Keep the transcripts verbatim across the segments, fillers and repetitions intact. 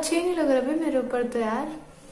अच्छे ही नहीं लग रहे मेरे ऊपर तो यार।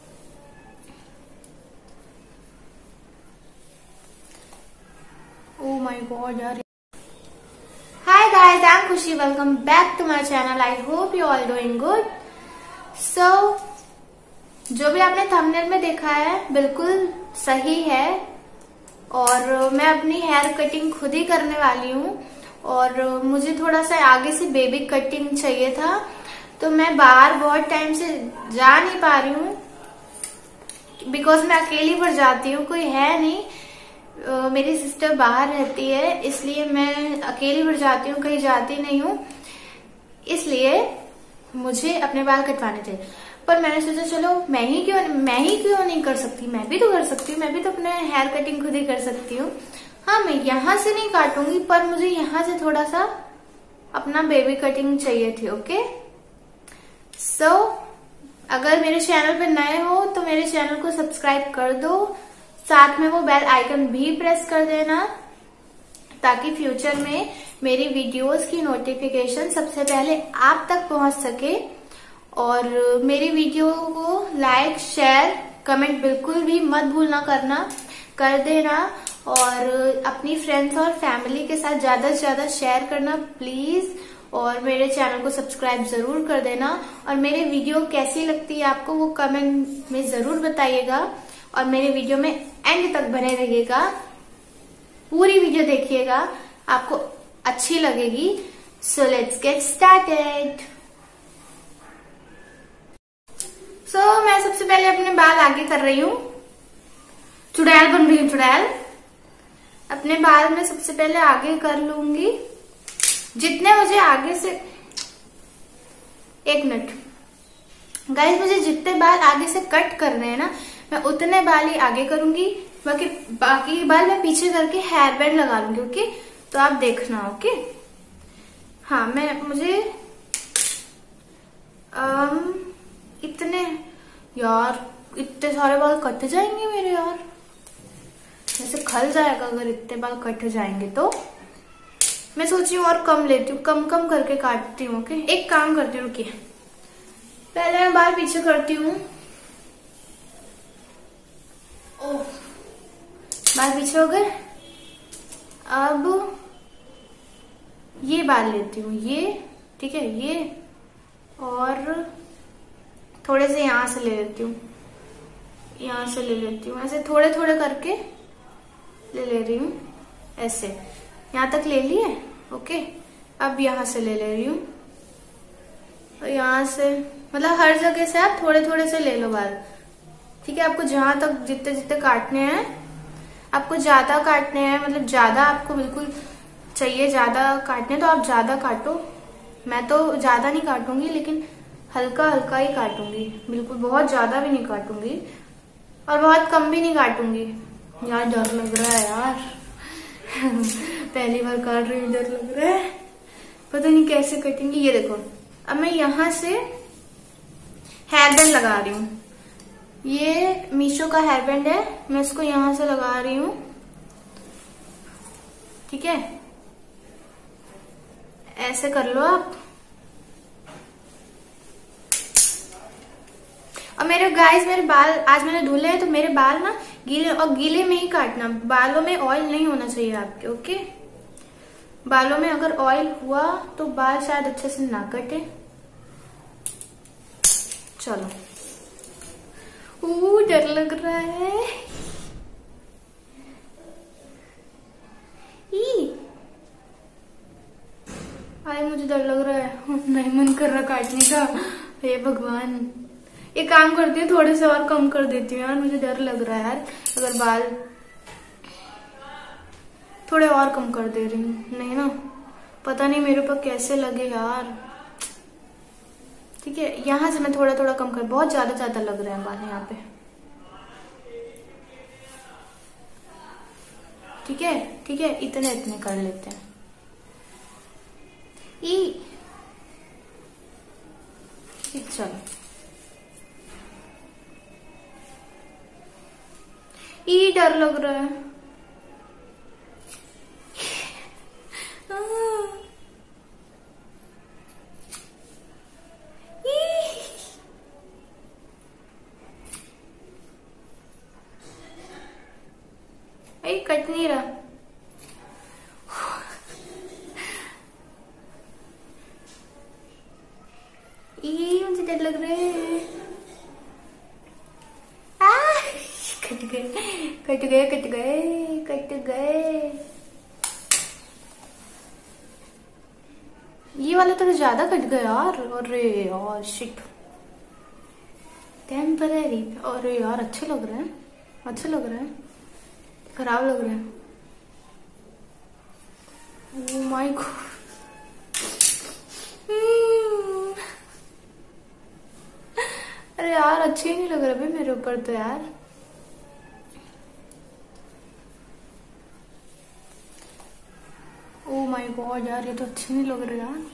ओ माय गॉड यार। Hi guys, I am Khushi, welcome back to my channel. I hope you all doing good. So जो भी आपने थंबनेल में देखा है बिल्कुल सही है, और मैं अपनी हेयर कटिंग खुद ही करने वाली हूँ। और मुझे थोड़ा सा आगे से बेबी कटिंग चाहिए था, तो मैं बाहर बहुत टाइम से जा नहीं पा रही हूँ बिकॉज मैं अकेली पड़ जाती हूँ, कोई है नहीं। uh, मेरी सिस्टर बाहर रहती है, इसलिए मैं अकेली पड़ जाती हूँ, कहीं जाती नहीं हूँ। इसलिए मुझे अपने बाल कटवाने थे, पर मैंने सोचा चलो मैं ही क्यों मैं ही क्यों नहीं कर सकती, मैं भी तो कर सकती हूँ, मैं भी तो अपने हेयर कटिंग खुद ही कर सकती हूँ। हाँ, मैं यहाँ से नहीं काटूंगी, पर मुझे यहाँ से थोड़ा सा अपना बेबी कटिंग चाहिए थी। ओके, सो so, अगर मेरे चैनल पे नए हो तो मेरे चैनल को सब्सक्राइब कर दो, साथ में वो बेल आइकन भी प्रेस कर देना, ताकि फ्यूचर में मेरी वीडियोस की नोटिफिकेशन सबसे पहले आप तक पहुंच सके। और मेरी वीडियो को लाइक, शेयर, कमेंट बिल्कुल भी मत भूलना करना, कर देना। और अपनी फ्रेंड्स और फैमिली के साथ ज्यादा से ज्यादा शेयर करना प्लीज। और मेरे चैनल को सब्सक्राइब जरूर कर देना। और मेरे वीडियो कैसी लगती है आपको वो कमेंट में जरूर बताइएगा। और मेरे वीडियो में एंड तक बने रहिएगा, पूरी वीडियो देखिएगा, आपको अच्छी लगेगी। So let's get started. So so, मैं सबसे पहले अपने बाल आगे कर रही हूँ, चुड़ैल बन रही हूँ, चुड़ैल। अपने बाल में सबसे पहले आगे कर लूंगी, जितने मुझे आगे से, एक मिनट गाइस, मुझे जितने बाल आगे से कट करने हैं ना, मैं उतने बाल ही आगे करूंगी, बाकी बाकी बाल मैं पीछे करके हेयर बैंड लगा लूंगी। ओके, तो आप देखना। ओके, हाँ, मैं मुझे आम, इतने यार इतने सारे बाल कट जाएंगे मेरे यार, जैसे खल जाएगा अगर इतने बाल कट जाएंगे तो। मैं सोच रही हूँ और कम लेती हूँ, कम कम करके काटती हूँ। ओके, एक काम करती हूँ, रुकिए, पहले मैं बाल पीछे करती हूँ। ओह, बाल पीछे हो गए। अब ये बाल लेती हूँ, ये ठीक है, ये और थोड़े से यहाँ से ले लेती हूँ, यहाँ से ले लेती हूँ, ऐसे थोड़े थोड़े करके ले ले रही हूँ, ऐसे यहाँ तक ले लिए। ओके, अब यहाँ से ले ले रही हूँ, और यहाँ से, मतलब हर जगह से आप थोड़े थोड़े से ले लो बाल। ठीक है, आपको जहां तक जितने जितने काटने हैं, आपको ज्यादा काटने हैं, मतलब ज्यादा आपको बिल्कुल चाहिए ज्यादा काटने, तो आप ज्यादा काटो। मैं तो ज्यादा नहीं काटूंगी, लेकिन हल्का हल्का ही काटूंगी, बिल्कुल बहुत ज्यादा भी नहीं काटूंगी और बहुत कम भी नहीं काटूंगी। यार डर लग रहा है यार पहली बार काट रही हूँ, डर लग रहा है, पता नहीं कैसे कटेंगी। ये देखो, अब मैं यहाँ से हेयर बैंड लगा रही हूँ। ये मीशो का हेयर बैंड है, मैं इसको यहाँ से लगा रही हूँ। ठीक है, ऐसे कर लो आप। और मेरे गाइस, मेरे बाल आज मैंने धुले हैं, तो मेरे बाल ना गीले, और गीले में ही काटना, बालों में ऑयल नहीं होना चाहिए आपके। ओके, बालों में अगर ऑयल हुआ तो बाल शायद अच्छे से ना कटे। चलो, ओ डर लग रहा है। ई आए, मुझे डर लग रहा है, नहीं मन कर रहा काटने का। हे भगवान, ये काम करती हूँ, थोड़े से और कम कर देती हूँ यार, मुझे डर लग रहा है यार, अगर बाल थोड़े और कम कर दे रही हूँ, नहीं ना, पता नहीं मेरे ऊपर कैसे लगे यार। ठीक है, यहाँ से मैं थोड़ा थोड़ा कम कर, बहुत ज्यादा ज्यादा लग रहे हैं बाल यहाँ पे। ठीक है, ठीक है, इतने इतने कर लेते हैं। ई चलो, ई डर लग रहा है। कट गए कट गए कट गए। ये वाला तो ज्यादा कट गया यार। अरे यार शिट। टेम्पररी। अरे यार अच्छे लग रहे हैं, अच्छे लग रहे हैं, खराब लग रहे हैं। Oh my god. अरे यार अच्छे ही नहीं लग रहे भाई मेरे ऊपर तो यार। ओह माय गॉड यार ये तो अच्छे नहीं लग रहे यार।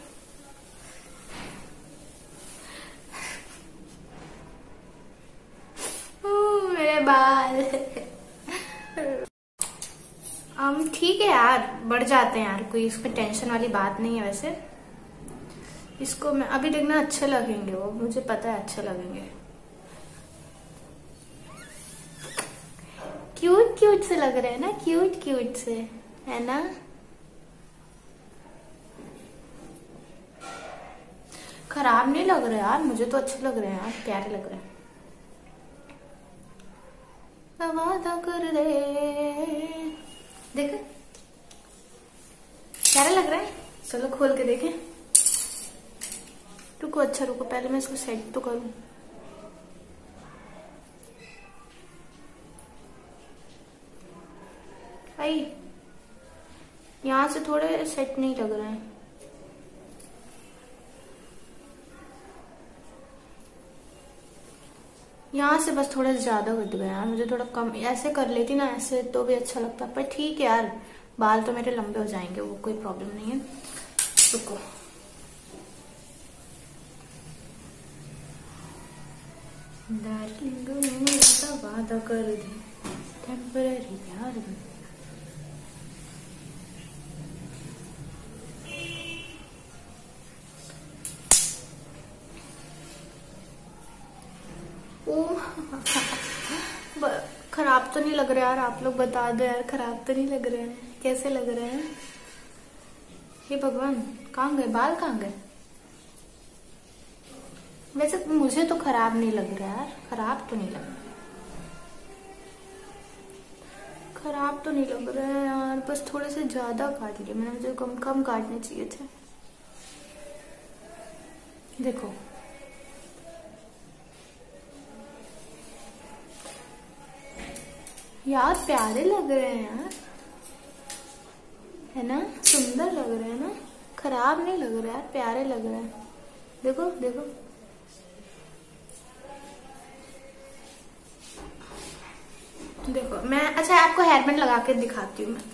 मेरे बाल। um, ठीक है यार, बढ़ जाते हैं यार, कोई इसमें टेंशन वाली बात नहीं है। वैसे इसको मैं अभी देखना अच्छे लगेंगे, वो मुझे पता है अच्छे लगेंगे। क्यूट क्यूट से लग रहे हैं ना, क्यूट क्यूट से, है ना। खराब नहीं लग रहे यार, मुझे तो अच्छे लग रहे हैं यार, प्यारे लग रहे हैं। वादा कर दे, देख प्यारे लग रहा है। चलो खोल के देखें। रुको, अच्छा रुको, पहले मैं इसको सेट तो करूं। भाई यहां से थोड़े सेट नहीं लग रहे हैं। यहाँ से बस थोड़ा ज्यादा कट गया यार, मुझे थोड़ा कम ऐसे कर लेती ना, ऐसे तो भी अच्छा लगता। पर ठीक है यार, बाल तो मेरे लंबे हो जाएंगे, वो कोई प्रॉब्लम नहीं है। रुको, डार्लिंग मेरा वादा कर दे, टेम्पररी प्यार में। खराब तो नहीं लग रहा यार, आप लोग बता दो यार, खराब तो नहीं लग रहे हैं, कैसे लग रहे हैं। हे भगवान, कहाँ गए बाल, कहाँ गए। वैसे मुझे तो खराब नहीं लग रहा यार, खराब तो नहीं लग रहा, खराब तो नहीं लग रहा है यार। बस थोड़े से ज्यादा काट लिए मैंने, मुझे कम कम काटने चाहिए थे। देखो यार, प्यारे लग रहे हैं यार, है ना, सुंदर लग रहे हैं ना, खराब नहीं लग रहा यार, प्यारे लग रहे हैं। देखो देखो, देखो मैं, अच्छा आपको हेयर बैंड लगा के दिखाती हूँ मैं।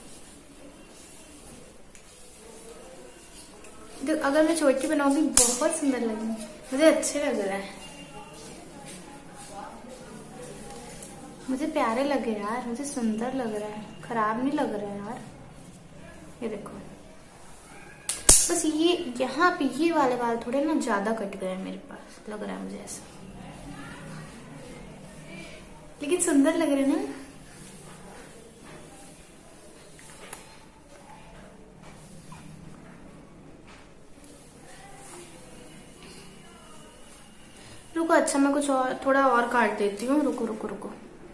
देखो अगर मैं छोटी बनाऊंगी बहुत सुंदर लगेगी, मुझे अच्छे लग रहा है, मुझे प्यारे लगे यार, मुझे सुंदर लग रहा है, खराब नहीं लग रहा है यार। ये देखो, बस ये यहाँ पे ये वाले बाल थोड़े ना ज्यादा कट गए हैं मेरे पास, लग रहा है मुझे ऐसा, लेकिन सुंदर लग रहे हैं ना। रुको, अच्छा मैं कुछ और थोड़ा और काट देती हूँ। रुको रुको रुको,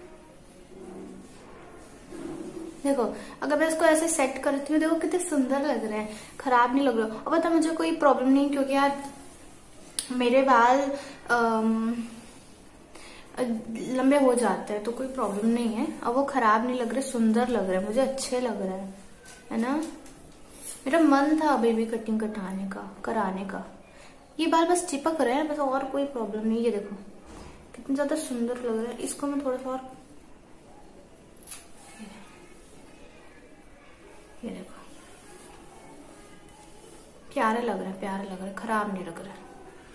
देखो अगर मैं इसको ऐसे सेट करती हूँ, देखो कितने सुंदर लग रहे हैं, खराब नहीं लग रहा। और पता मुझे कोई प्रॉब्लम नहीं, क्योंकि यार मेरे बाल लंबे हो जाते हैं तो कोई प्रॉब्लम नहीं है। अब वो खराब नहीं लग रहे, सुंदर लग रहे हैं, मुझे अच्छे लग रहे हैं, है ना। मेरा मन था बेबी कटिंग कटाने का, कराने का। ये बाल बस चिपक रहे हैं बस, और कोई प्रॉब्लम नहीं। ये देखो कितने ज्यादा सुंदर लग रहा है। इसको मैं थोड़ा सा और, ये देखो प्यारे लग रहे हैं, प्यारे लग रहे हैं, खराब नहीं लग रहा है।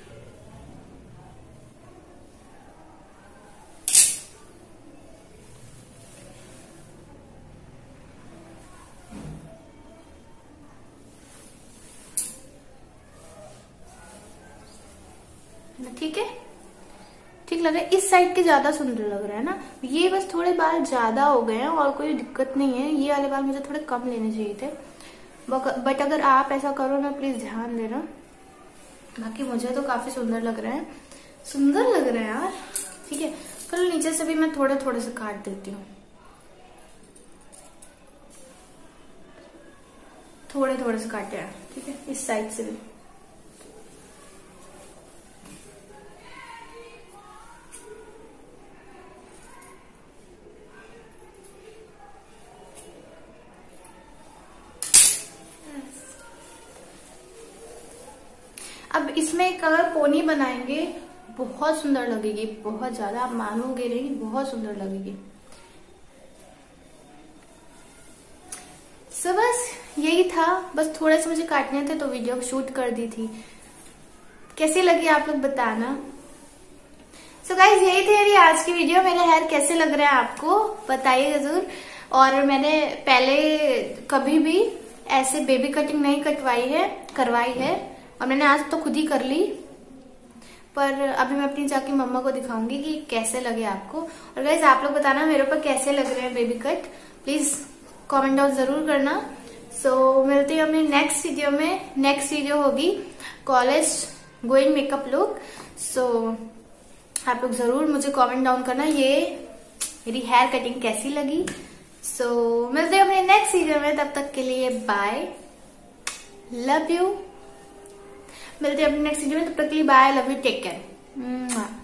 ठीक है, ठीक लग रहा है। इस साइड के ज्यादा सुंदर लग रहा है ना। ये बस थोड़े बाल ज्यादा हो गए हैं और कोई दिक्कत नहीं है। ये वाले बाल मुझे थोड़े कम लेने चाहिए थे, बट अगर आप ऐसा करो ना प्लीज ध्यान देना। बाकी मुझे तो काफी सुंदर लग रहे हैं, सुंदर लग रहे हैं यार। ठीक है, चलो नीचे से भी मैं थोड़े थोड़े से काट देती हूँ। थोड़े थोड़े से काटे हैं, ठीक है, इस साइड से भी। अब इसमें एक अगर पोनी बनाएंगे बहुत सुंदर लगेगी, बहुत ज्यादा, आप मानोगे नहीं, बहुत सुंदर लगेगी। सो बस यही था, बस थोड़े से मुझे काटने थे तो वीडियो शूट कर दी थी। कैसी लगी आप लोग बताना। सो गाइज यही थी मेरी आज की वीडियो। मेरे हेयर कैसे लग रहा है आपको बताइए जरूर। और मैंने पहले कभी भी ऐसे बेबी कटिंग नहीं कटवाई है, करवाई है, और मैंने आज तो खुद ही कर ली। पर अभी मैं अपनी जाके मम्मा को दिखाऊंगी कि कैसे लगे आपको। और गाइज आप लोग बताना मेरे ऊपर कैसे लग रहे हैं baby cut, please comment down जरूर करना। सो so, मिलते हैं अपने नेक्स्ट वीडियो में। नेक्स्ट वीडियो होगी college going makeup look. So आप लोग जरूर मुझे कमेंट डाउन करना ये मेरी हेयर कटिंग कैसी लगी। सो so, मिलते हैं अपने नेक्स्ट वीडियो में, तब तक के लिए बाय, लव यू। मिलते हैं अपने नेक्स्ट वीडियो में, तब तक के लिए bye, love you, take care.